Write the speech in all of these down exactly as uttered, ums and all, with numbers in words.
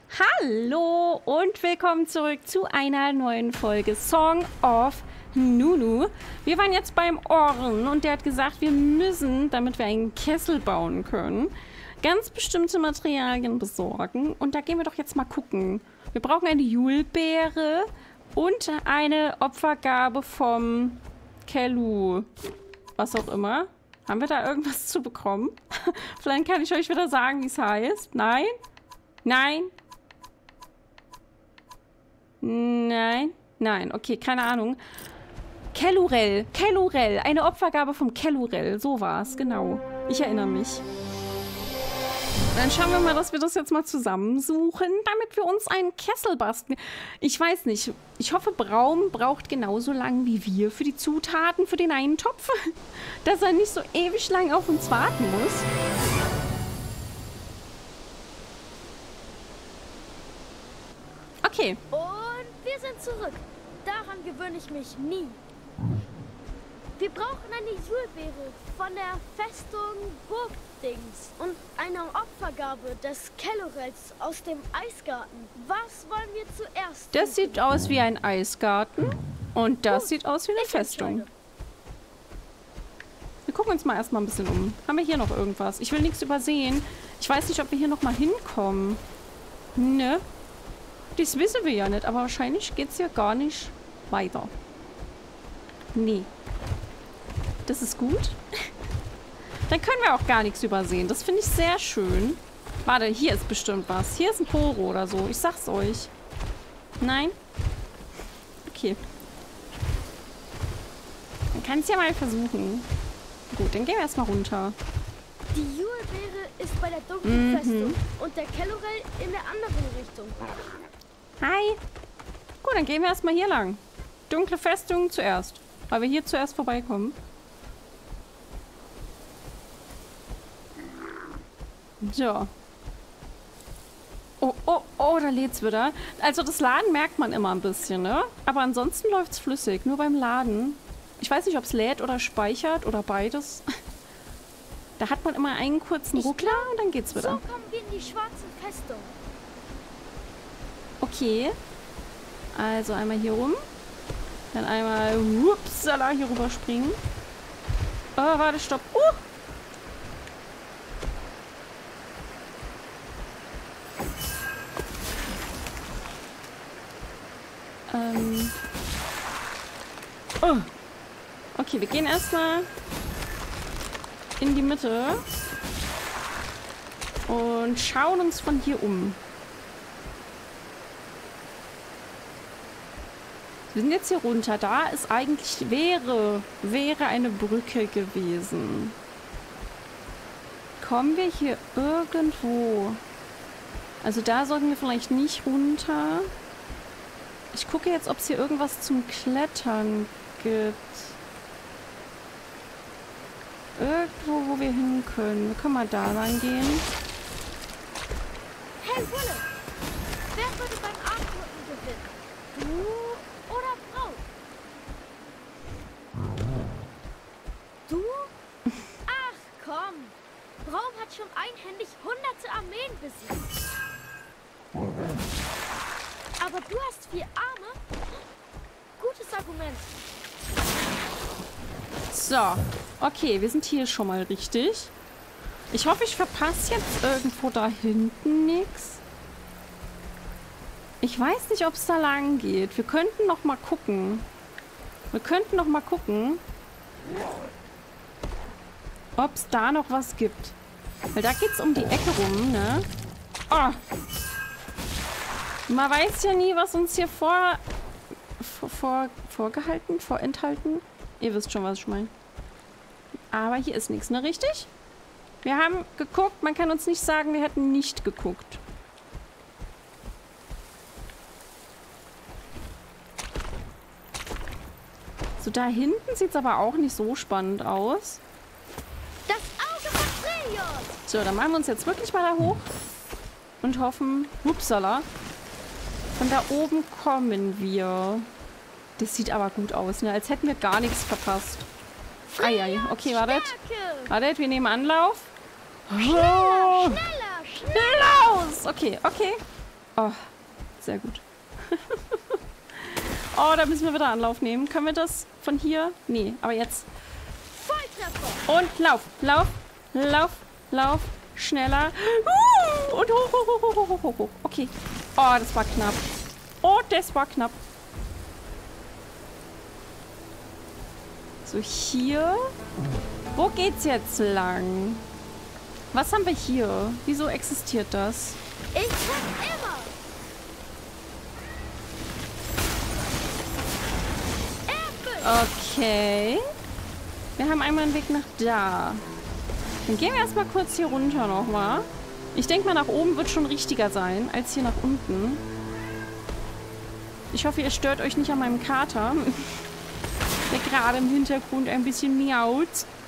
Hallo und willkommen zurück zu einer neuen Folge Song of Nunu. Wir waren jetzt beim Orn und der hat gesagt, wir müssen, damit wir einen Kessel bauen können, ganz bestimmte Materialien besorgen. Und da gehen wir doch jetzt mal gucken. Wir brauchen eine Julbeere und eine Opfergabe vom Kellu. Was auch immer. Haben wir da irgendwas zu bekommen? Vielleicht kann ich euch wieder sagen, wie es heißt. Nein? Nein? Nein? Nein, okay, keine Ahnung. Kellurell, Kellurell, eine Opfergabe vom Kellurell, so war es, genau. Ich erinnere mich. Dann schauen wir mal, dass wir das jetzt mal zusammensuchen, damit wir uns einen Kessel basteln. Ich weiß nicht, ich hoffe, Braum braucht genauso lang wie wir für die Zutaten für den einen Topf, dass er nicht so ewig lang auf uns warten muss. Okay. Und wir sind zurück. Daran gewöhne ich mich nie. Wir brauchen eine Julbeere von der Festung Burgdings und eine Opfergabe des Kellurells aus dem Eisgarten. Was wollen wir zuerst? Das sieht aus wie ein Eisgarten und das Gut, sieht aus wie eine Festung. Entscheide. Wir gucken uns mal erstmal ein bisschen um. Haben wir hier noch irgendwas? Ich will nichts übersehen. Ich weiß nicht, ob wir hier noch mal hinkommen. Ne? Das wissen wir ja nicht, aber wahrscheinlich geht es ja gar nicht weiter. Nee. Das ist gut. Dann können wir auch gar nichts übersehen. Das finde ich sehr schön. Warte, hier ist bestimmt was. Hier ist ein Toro oder so. Ich sag's euch. Nein? Okay. Man kann es ja mal versuchen. Gut, dann gehen wir erstmal runter. Die Julbeere ist bei der dunklen Mhm. Festung und der Kellurell in der anderen Richtung. Hi. Gut, dann gehen wir erstmal hier lang. Dunkle Festung zuerst. Weil wir hier zuerst vorbeikommen. So. Oh, oh, oh, da lädt's wieder. Also das Laden merkt man immer ein bisschen, ne? Aber ansonsten läuft's flüssig. Nur beim Laden. Ich weiß nicht, ob es lädt oder speichert oder beides. Da hat man immer einen kurzen Ich Ruckler glaub, und dann geht's wieder. So kommen wir in die schwarze Festung. Okay. Also einmal hier rum. Dann einmal, upsala, hier rüber springen. Oh, warte, stopp. Uh! Ähm. Oh. Okay, wir gehen erstmal in die Mitte und schauen uns von hier um. Wir sind jetzt hier runter. Da ist eigentlich, wäre, wäre eine Brücke gewesen. Kommen wir hier irgendwo? Also da sollten wir vielleicht nicht runter. Ich gucke jetzt, ob es hier irgendwas zum Klettern gibt. Irgendwo, wo wir hin können. Wir können mal da lang gehen. Hey, Wolle! Wer würde beim Armdrücken gewinnen? Du oder Braum? Du? Ach komm! Braum hat schon einhändig hunderte Armeen besiegt. Aber du hast vier Arme? Gutes Argument. So, okay, wir sind hier schon mal richtig. Ich hoffe, ich verpasse jetzt irgendwo da hinten nichts. Ich weiß nicht, ob es da lang geht. Wir könnten noch mal gucken. Wir könnten noch mal gucken, ob es da noch was gibt. Weil da geht es um die Ecke rum, ne? Oh. Man weiß ja nie, was uns hier vor, vor, vor vorgehalten, vorenthalten. Ihr wisst schon, was ich meine. Aber hier ist nichts, ne? Richtig? Wir haben geguckt. Man kann uns nicht sagen, wir hätten nicht geguckt. So, da hinten sieht es aber auch nicht so spannend aus. Das Auge von Freljord! So, dann machen wir uns jetzt wirklich mal da hoch. Und hoffen... Upsala. Von da oben kommen wir. Das sieht aber gut aus, ne? Als hätten wir gar nichts verpasst. Eieiei. Okay, wartet. Wartet, wir nehmen Anlauf. Schneller, schneller, schneller! Los! Okay, okay. Oh, sehr gut. Oh, da müssen wir wieder Anlauf nehmen. Können wir das von hier? Nee, aber jetzt. Und lauf, lauf, lauf, lauf. Schneller. Und hoch, hoch, hoch, hoch, hoch, hoch, hoch. Okay. Oh, das war knapp. Oh, das war knapp. So, hier. Wo geht's jetzt lang? Was haben wir hier? Wieso existiert das? Ich kann immer. Okay. Wir haben einmal einen Weg nach da. Dann gehen wir erstmal kurz hier runter nochmal. Ich denke mal, nach oben wird schon richtiger sein, als hier nach unten. Ich hoffe, ihr stört euch nicht an meinem Kater, der gerade im Hintergrund ein bisschen miaut.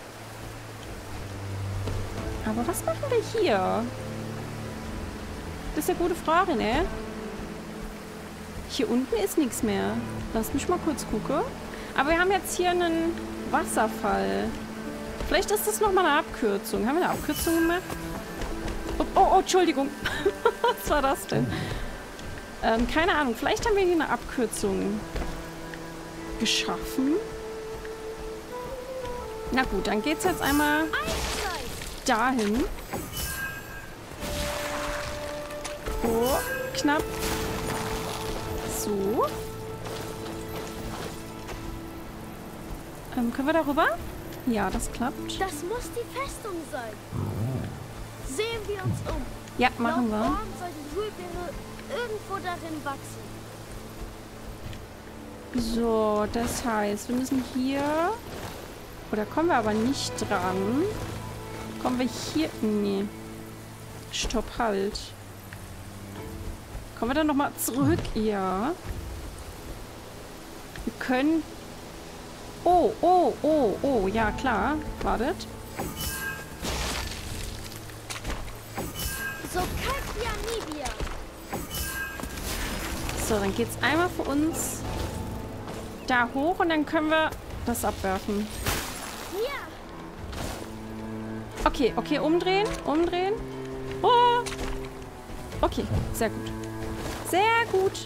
Aber was machen wir hier? Das ist eine gute Frage, ne? Hier unten ist nichts mehr. Lass mich mal kurz gucken. Aber wir haben jetzt hier einen Wasserfall. Vielleicht ist das nochmal eine Abkürzung. Haben wir eine Abkürzung gemacht? Oh, oh, oh Entschuldigung. Was war das denn? Ähm, keine Ahnung. Vielleicht haben wir hier eine Abkürzung geschaffen. Na gut, dann geht's jetzt einmal dahin. Oh, knapp. So. Ähm, können wir darüber? Ja, das klappt. Das muss die Festung sein. Sehen wir uns um. Ja, machen wir. Laut Orm soll die Schulbeere irgendwo darin wachsen. So, das heißt, wir müssen hier... Oder kommen wir aber nicht dran. Kommen wir hier... Nee. Stopp, halt. Kommen wir dann nochmal zurück? Ja. Wir können... Oh, oh, oh, oh. Ja, klar. Wartet. So kann ja nie wieder. So, dann geht's einmal für uns da hoch und dann können wir das abwerfen. Ja. Okay, okay, umdrehen, umdrehen. Oh. Okay, sehr gut. Sehr gut.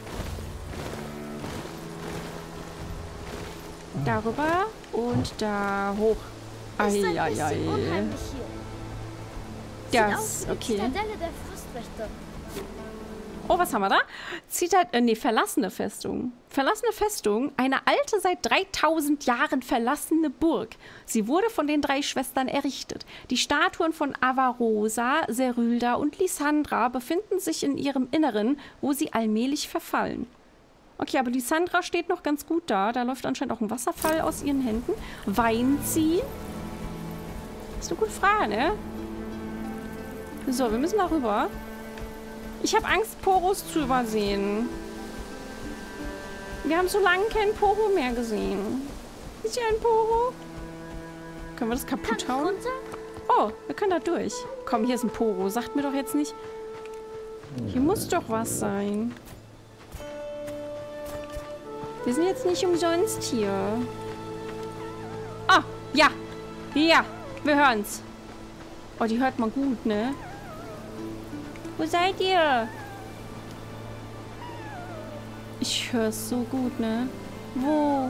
Darüber und da hoch. Ist ein Eieiei. bisschen unheimlich hier. Sieht Das, aus wie die okay. Zitadelle der Frostwächter. Oh, was haben wir da? Zitad äh, nee, verlassene Festung. Verlassene Festung, eine alte, seit dreitausend Jahren verlassene Burg. Sie wurde von den drei Schwestern errichtet. Die Statuen von Avarosa, Serylda und Lysandra befinden sich in ihrem Inneren, wo sie allmählich verfallen. Okay, aber Lysandra steht noch ganz gut da. Da läuft anscheinend auch ein Wasserfall aus ihren Händen. Weint sie? Das ist eine gute Frage, ne? So, wir müssen da rüber. Ich habe Angst, Poros zu übersehen. Wir haben so lange keinen Poro mehr gesehen. Ist hier ein Poro? Können wir das kaputt hauen? Oh, wir können da durch. Komm, hier ist ein Poro. Sagt mir doch jetzt nicht. Hier muss doch was sein. Wir sind jetzt nicht umsonst hier. Ah, ja. Ja, wir hören's. Oh, die hört man gut, ne? Wo seid ihr? Ich höre es so gut, ne? Wo?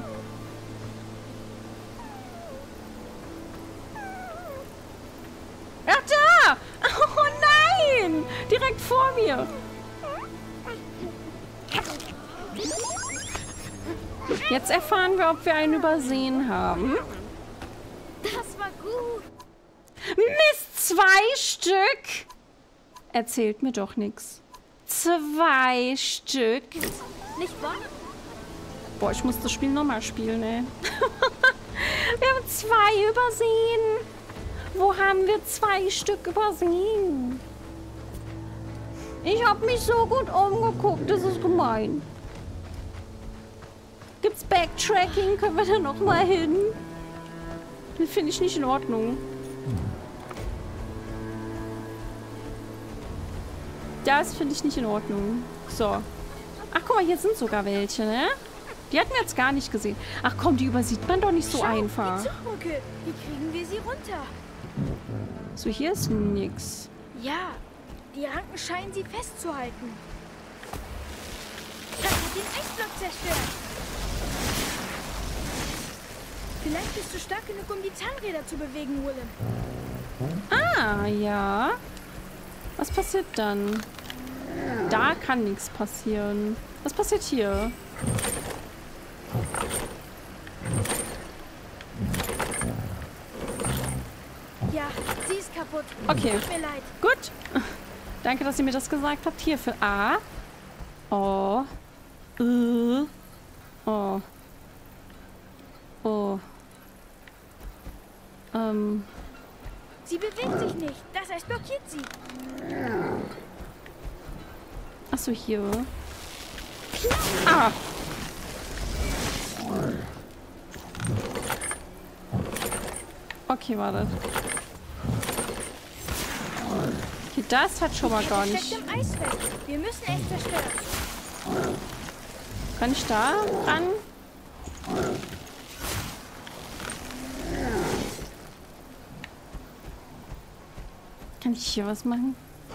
Ach, da! Oh nein! Direkt vor mir. Jetzt erfahren wir, ob wir einen übersehen haben. Das war gut. Mist, zwei Stück? Erzählt mir doch nichts. Zwei Stück. Nicht wahr? Boah, ich muss das Spiel nochmal spielen, ey. Wir haben zwei übersehen. Wo haben wir zwei Stück übersehen? Ich habe mich so gut umgeguckt, das ist gemein. Gibt's Backtracking? Können wir da nochmal hin? Das finde ich nicht in Ordnung. Das finde ich nicht in Ordnung. So. Ach, guck mal, hier sind sogar welche, ne? Die hatten wir jetzt gar nicht gesehen. Ach komm, die übersieht man doch nicht so Schau, einfach. Die Zugbrücke. Wie kriegen wir sie runter? So, hier ist nix. Ja, die Ranken scheinen sie festzuhalten. den Eisblock zerstört. Vielleicht bist du stark genug, um die Zahnräder zu bewegen, Willem. Ah, ja. Was passiert dann? Da kann nichts passieren. Was passiert hier? Ja, sie ist kaputt. Okay. Tut mir leid. Gut. Danke, dass ihr mir das gesagt habt. Hier für A. Oh. Äh. Oh. Oh. Ähm. Sie bewegt sich nicht. Das Eis blockiert sie. Achso, hier. Ah. Okay, warte. Okay, das hat schon mal gar Es nicht. steckt im Eis fest. Wir müssen es zerstören. Kann ich da ran? Kann ich hier was machen?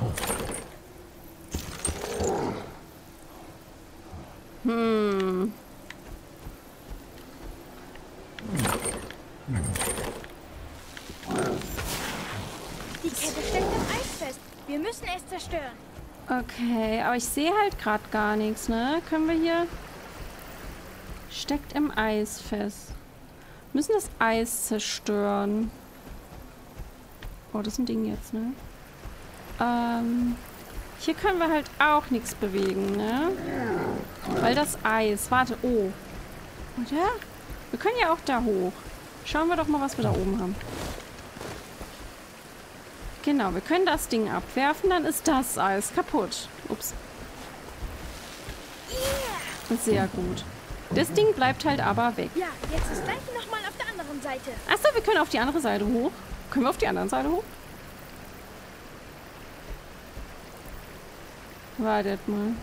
Hm. Die Kette steckt im Eis fest. Wir müssen es zerstören. Okay, aber ich sehe halt gerade gar nichts, ne? Können wir hier... Steckt im Eis fest. Müssen das Eis zerstören. Oh, das ist ein Ding jetzt, ne? Ähm... Hier können wir halt auch nichts bewegen, ne? Weil das Eis... Warte, oh. Oder? Wir können ja auch da hoch. Schauen wir doch mal, was wir da oben haben. Genau, wir können das Ding abwerfen, dann ist das Eis kaputt. Ups. Sehr gut. Das Ding bleibt halt aber weg. Ja, jetzt das gleiche nochmal auf der anderen Seite. Achso, wir können auf die andere Seite hoch. Können wir auf die andere Seite hoch? Wartet mal.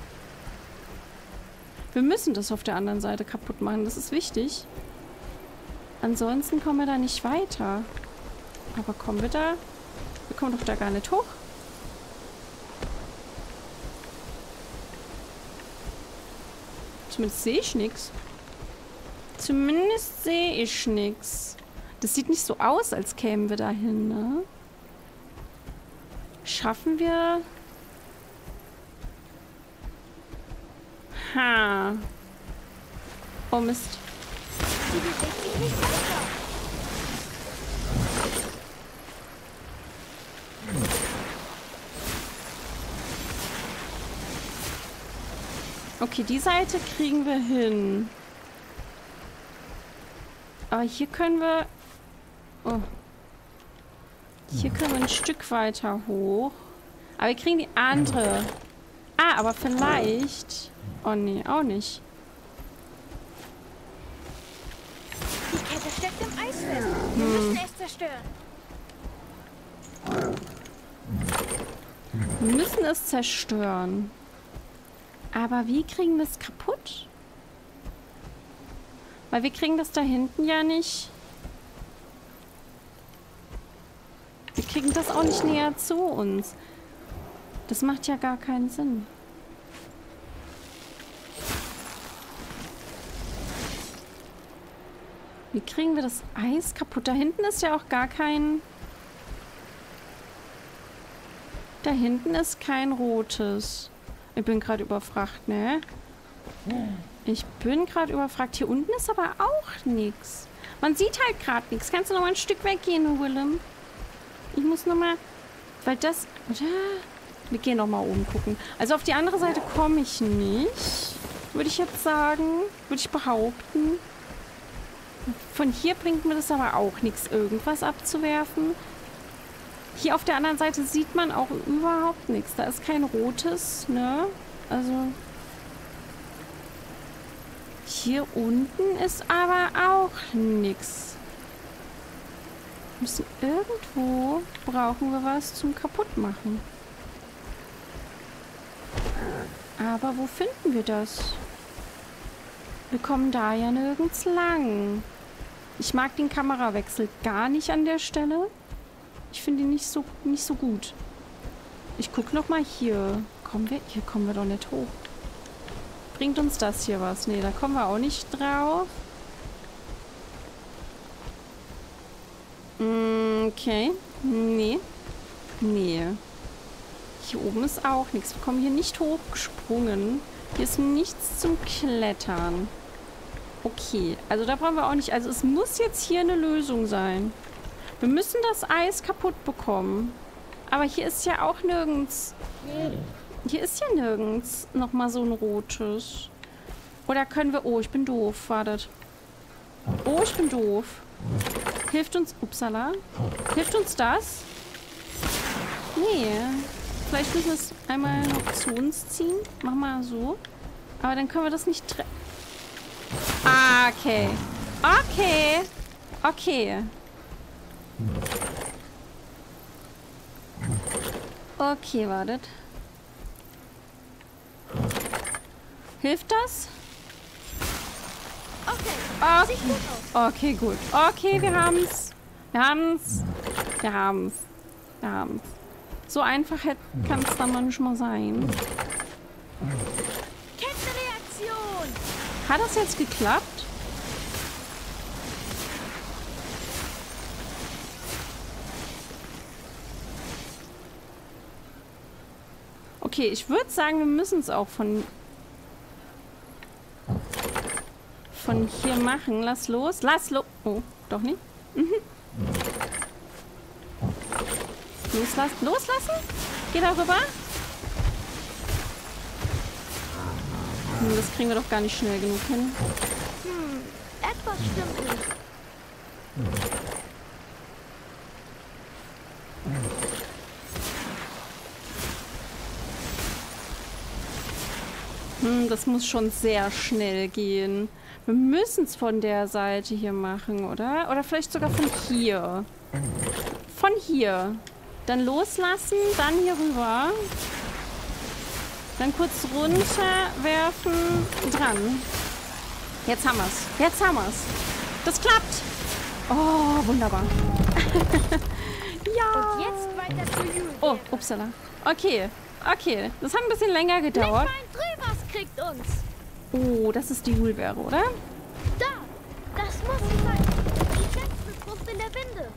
Wir müssen das auf der anderen Seite kaputt machen. Das ist wichtig. Ansonsten kommen wir da nicht weiter. Aber kommen wir da... Wir kommen doch da gar nicht hoch. Zumindest sehe ich nichts. Zumindest sehe ich nichts. Das sieht nicht so aus, als kämen wir da hin, ne? Schaffen wir... Ha. Oh Mist. Sie bewegt sich nicht weiter. Okay, die Seite kriegen wir hin. Aber hier können wir... Oh. Hier können wir ein Stück weiter hoch. Aber wir kriegen die andere. Ah, aber vielleicht... Oh nee, auch nicht. Die Kette steckt im Eis fest. Wir hm. müssen es zerstören. Wir müssen es zerstören. Aber wie kriegen wir es kaputt? Weil wir kriegen das da hinten ja nicht. Wir kriegen das auch nicht näher zu uns. Das macht ja gar keinen Sinn. Wie kriegen wir das Eis kaputt? Da hinten ist ja auch gar kein... Da hinten ist kein rotes. Ich bin gerade überfragt, ne? Ich bin gerade überfragt. Hier unten ist aber auch nichts. Man sieht halt gerade nichts. Kannst du noch mal ein Stück weggehen, Willem? Ich muss noch mal... Weil das... Oder? Wir gehen noch mal oben gucken. Also auf die andere Seite komme ich nicht. Würde ich jetzt sagen. Würde ich behaupten. Von hier bringt mir das aber auch nichts, irgendwas abzuwerfen. Hier auf der anderen Seite sieht man auch überhaupt nichts. Da ist kein rotes, ne? Also... Hier unten ist aber auch nichts. Müssen irgendwo... Brauchen wir was zum Kaputtmachen. Aber wo finden wir das? Wir kommen da ja nirgends lang. Ich mag den Kamerawechsel gar nicht an der Stelle. Ich finde ihn nicht so, nicht so gut. Ich gucke noch mal hier. Kommen wir? Hier kommen wir doch nicht hoch. Bringt uns das hier was? Nee, da kommen wir auch nicht drauf. Okay. Nee. Nee. Hier oben ist auch nichts. Wir kommen hier nicht hochgesprungen. Hier ist nichts zum Klettern. Okay. Also da brauchen wir auch nicht... Also es muss jetzt hier eine Lösung sein. Wir müssen das Eis kaputt bekommen. Aber hier ist ja auch nirgends... Hier ist ja nirgends nochmal so ein rotes. Oder können wir... Oh, ich bin doof. Wartet. Oh, ich bin doof. Hilft uns... Upsala. Hilft uns das? Nee. Vielleicht müssen wir es einmal noch zu uns ziehen. Machen wir so. Aber dann können wir das nicht treffen. Ah, okay. Okay. Okay. Okay, wartet. Hilft das? Okay. Okay. Okay, gut. Okay, wir haben's. Wir haben's. Wir haben's. Wir haben's. So einfach kann es dann manchmal sein. Kettenreaktion! Hat das jetzt geklappt? Okay, ich würde sagen, wir müssen es auch von... von hier machen. Lass los. Lass los. Oh, doch nicht. Mhm. Loslassen. Loslassen? Geh da rüber. Hm, das kriegen wir doch gar nicht schnell genug hin. Hm, etwas stimmt nicht. Hm, das muss schon sehr schnell gehen. Wir müssen es von der Seite hier machen, oder? Oder vielleicht sogar von hier. Von hier. Dann loslassen, dann hier rüber. Dann kurz runterwerfen, dran. Jetzt haben wir es. Jetzt haben wir es. Das klappt. Oh, wunderbar. Ja. Und jetzt weiter zu Jules. Oh, upsala. Okay, okay. Das hat ein bisschen länger gedauert. Nicht mein Drübers kriegt uns. Oh, das ist die Julbeere, oder? Da, das muss sie sein. Die letzte Frucht in der Winde.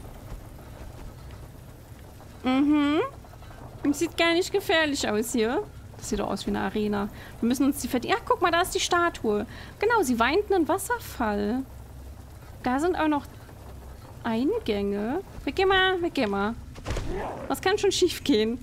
Mhm. Sieht gar nicht gefährlich aus hier. Das sieht doch aus wie eine Arena. Wir müssen uns die verdienen. Ach, guck mal, da ist die Statue. Genau, sie weint einen Wasserfall. Da sind auch noch Eingänge. Wir gehen mal, wir gehen mal. Was kann schon schief gehen?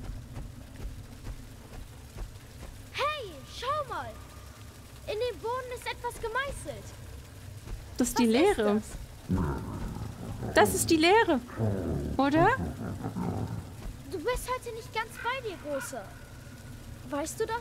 Hey, schau mal. In dem Boden ist etwas gemeißelt. Das ist die Was Leere. ist das? Das ist die Leere. Oder? Du bist heute nicht ganz bei dir, Großer. Weißt du das?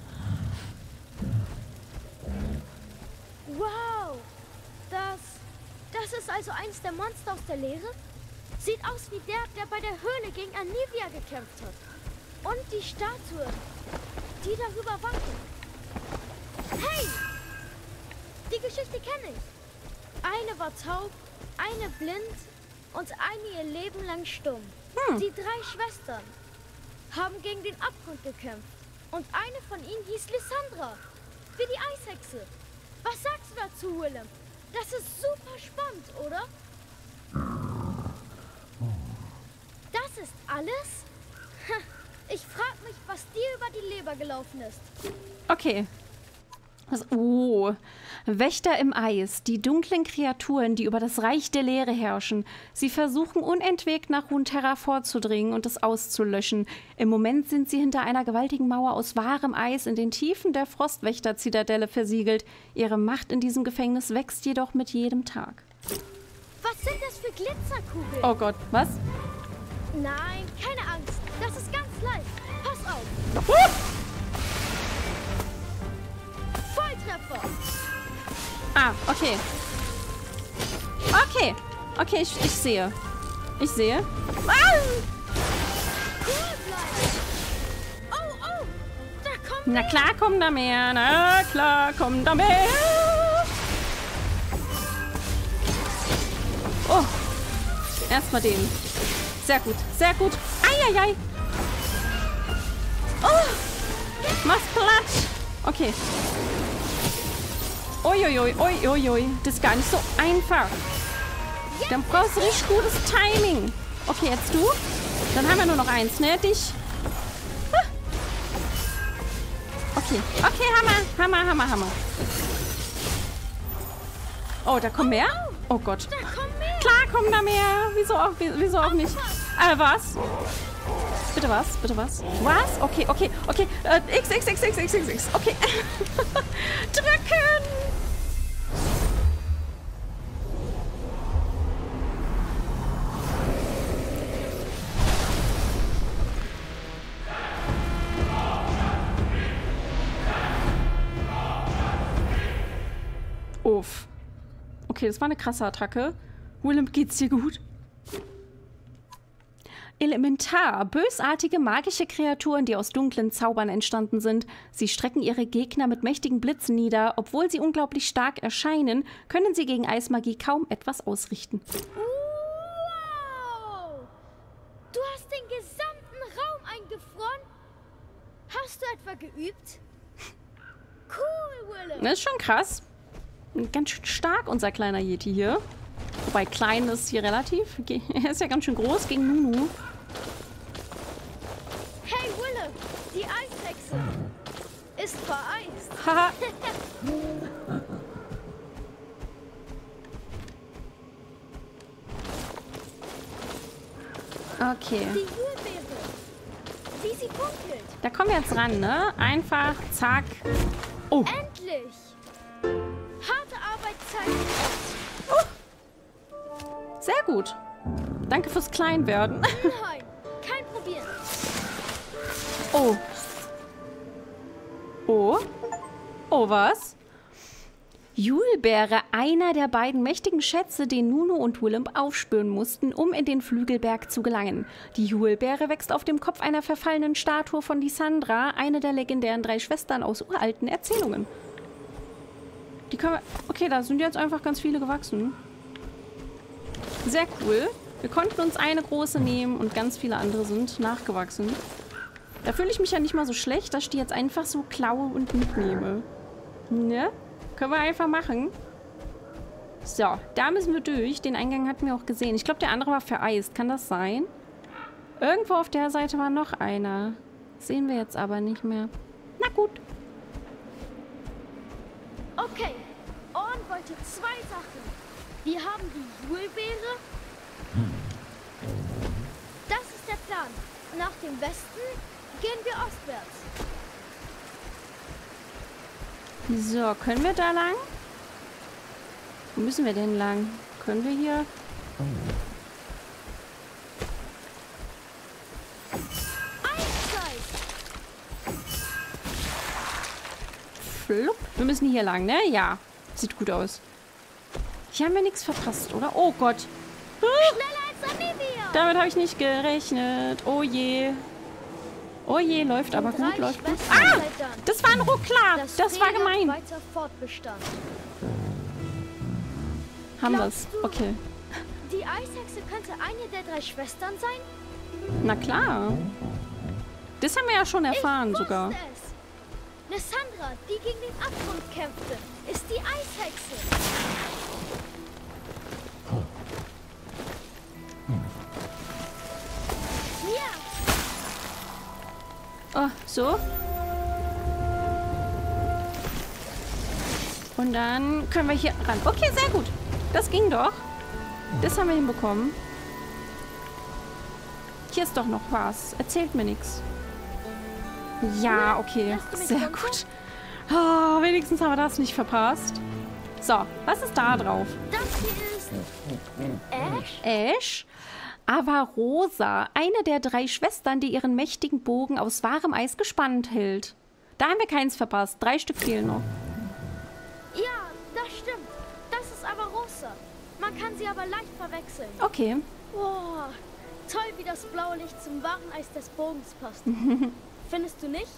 Wow! Das... Das ist also eins der Monster aus der Leere? Sieht aus wie der, der bei der Höhle gegen Anivia gekämpft hat. Und die Statue, die darüber wartet. Hey! Die Geschichte kenne ich. Eine war taub, eine blind und eine ihr Leben lang stumm. Hm. Die drei Schwestern haben gegen den Abgrund gekämpft. Und eine von ihnen hieß Lissandra. Wie die Eishexe. Was sagst du dazu, Willem? Das ist super spannend, oder? Das ist alles? Ich frage mich, was dir über die Leber gelaufen ist. Okay. Also, oh. Wächter im Eis. Die dunklen Kreaturen, die über das Reich der Leere herrschen. Sie versuchen unentwegt nach Runeterra vorzudringen und es auszulöschen. Im Moment sind sie hinter einer gewaltigen Mauer aus wahrem Eis in den Tiefen der Frostwächter-Zitadelle versiegelt. Ihre Macht in diesem Gefängnis wächst jedoch mit jedem Tag. Was sind das für Glitzerkugeln? Oh Gott, was? Nein, keine Angst. Das ist ganz leicht. Pass auf. Uh! Volltreffer. Ah, okay. Okay. Okay, ich, ich sehe. Ich sehe. Ah! Cool bleiben. Oh, oh. Da kommt Na er. klar kommen da mehr. Na klar kommen da mehr. Oh. Erstmal den. Sehr gut. Sehr gut. Eieiei. Oh. Mach's platt. Okay. Uiuiui, uiuiui. Das ist gar nicht so einfach. Dann brauchst du richtig gutes Timing. Okay, jetzt du. Dann haben wir nur noch eins, ne? Dich. Okay. Okay, Hammer. Hammer, Hammer, Hammer. Oh, da kommen mehr? Oh Gott. Da kommen mehr. Klar kommen da mehr. Wieso auch, wieso auch nicht? Äh, was? Bitte was? Bitte was? Was? Okay, okay, okay. Äh, X, X, X, X, X, X, X. Okay. Drücken. Uff. Okay, das war eine krasse Attacke. Willem, geht's dir gut? Elementar. Bösartige magische Kreaturen, die aus dunklen Zaubern entstanden sind. Sie strecken ihre Gegner mit mächtigen Blitzen nieder. Obwohl sie unglaublich stark erscheinen, können sie gegen Eismagie kaum etwas ausrichten. Wow! Du hast den gesamten Raum eingefroren? Hast du etwa geübt? Cool, Willem. Das ist schon krass. Ganz schön stark, unser kleiner Yeti hier. Wobei klein ist hier relativ. Er ist ja ganz schön groß gegen Nunu. Hey, Willem, die Eishexe ist vereist. Haha. Okay. Die Julbeere. Sieh, sie funkelt. Da kommen wir jetzt ran, ne? Einfach, zack. Oh. Endlich. Harte Arbeitszeit. Sehr gut. Danke fürs Kleinwerden. Nein, kein Problem. Oh. Oh. Oh, was? Julbeere, einer der beiden mächtigen Schätze, den Nunu und Willem aufspüren mussten, um in den Flügelberg zu gelangen. Die Julbeere wächst auf dem Kopf einer verfallenen Statue von Lysandra, eine der legendären drei Schwestern aus uralten Erzählungen. Die können wir... Okay, da sind jetzt einfach ganz viele gewachsen. Sehr cool. Wir konnten uns eine große nehmen und ganz viele andere sind nachgewachsen. Da fühle ich mich ja nicht mal so schlecht, dass ich die jetzt einfach so klaue und mitnehme. Ne? Können wir einfach machen. So, da müssen wir durch. Den Eingang hatten wir auch gesehen. Ich glaube, der andere war vereist. Kann das sein? Irgendwo auf der Seite war noch einer. Sehen wir jetzt aber nicht mehr. Na gut. Okay, Orn wollte zwei Sachen. Wir haben die Julbeere. Das ist der Plan. Nach dem Westen gehen wir ostwärts. So, können wir da lang? Wo müssen wir denn lang? Können wir hier? Eiszeit! Flupp. Wir müssen hier lang, ne? Ja. Sieht gut aus. Hier haben wir nichts verpasst, oder? Oh Gott. Schneller als Anivia! Damit habe ich nicht gerechnet. Oh je. Oh je, läuft aber gut, läuft gut. Ah! Das war ein Ruckler. Das, das war gemein. Weiter Fortbestand. Haben wir es. Glaubst du, Okay. Die Eishexe könnte eine der drei Schwestern sein? Na klar. Das haben wir ja schon erfahren ich sogar. wusste es. Lysandra, die gegen den Abgrund kämpfte, ist die Eishexe. Oh, so. Und dann können wir hier ran. Okay, sehr gut. Das ging doch. Das haben wir hinbekommen. Hier ist doch noch was. Erzählt mir nichts. Ja, okay. Sehr gut. Oh, wenigstens haben wir das nicht verpasst. So, was ist da drauf? Das hier ist Ash. Ash? Avarosa, eine der drei Schwestern, die ihren mächtigen Bogen aus wahrem Eis gespannt hält. Da haben wir keins verpasst. Drei Stück fehlen noch. Ja, das stimmt. Das ist Avarosa. Man kann sie aber leicht verwechseln. Okay. Boah, toll, wie das blaue Licht zum wahren Eis des Bogens passt. Findest du nicht?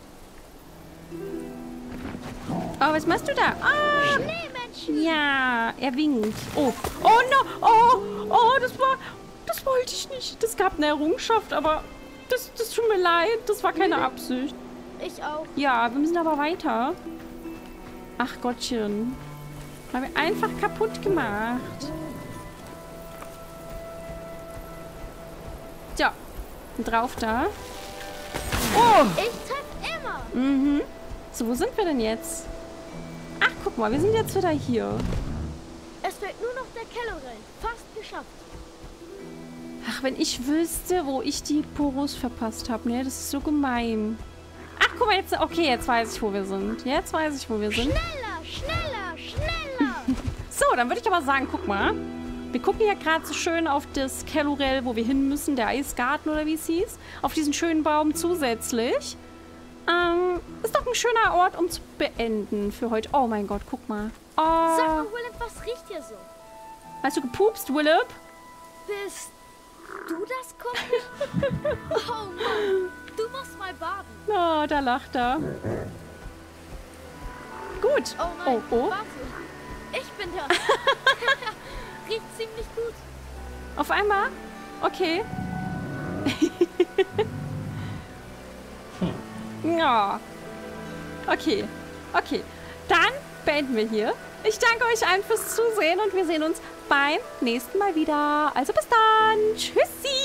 Oh, was machst du da? Ah! Schneemenschen! Ja, er winkt. Oh, oh no! Oh, oh, das war... Das wollte ich nicht. Das gab eine Errungenschaft, aber das, das tut mir leid. Das war keine Absicht. ich auch. Ja, wir müssen aber weiter. Ach Gottchen. Haben wir einfach kaputt gemacht. Tja. Drauf da. Oh! Ich treff immer. Mhm. So, wo sind wir denn jetzt? Ach, guck mal, wir sind jetzt wieder hier. Es fehlt nur noch der Kellorell. Fast geschafft. Ach, wenn ich wüsste, wo ich die Poros verpasst habe. Ne, das ist so gemein. Ach, guck mal, jetzt... Okay, jetzt weiß ich, wo wir sind. Jetzt weiß ich, wo wir sind. Schneller, schneller, schneller. So, dann würde ich aber sagen, guck mal. Wir gucken ja gerade so schön auf das Kellorell, wo wir hin müssen. Der Eisgarten oder wie es hieß. Auf diesen schönen Baum zusätzlich. Ähm, ist doch ein schöner Ort, um zu beenden für heute. Oh mein Gott, guck mal. Oh. Sag mal, Willip, was riecht hier so? Hast du gepupst, Willip? Bist du das, Kumpel? Oh Mann, du musst mal baden. Oh, da lacht er. Gut. Oh nein, oh, oh. warte. Ich bin da. Riecht ziemlich gut. Auf einmal? Okay. Ja. Okay. Okay. Dann beenden wir hier. Ich danke euch allen fürs Zusehen und wir sehen uns beim nächsten Mal wieder. Also bis dann. Tschüssi.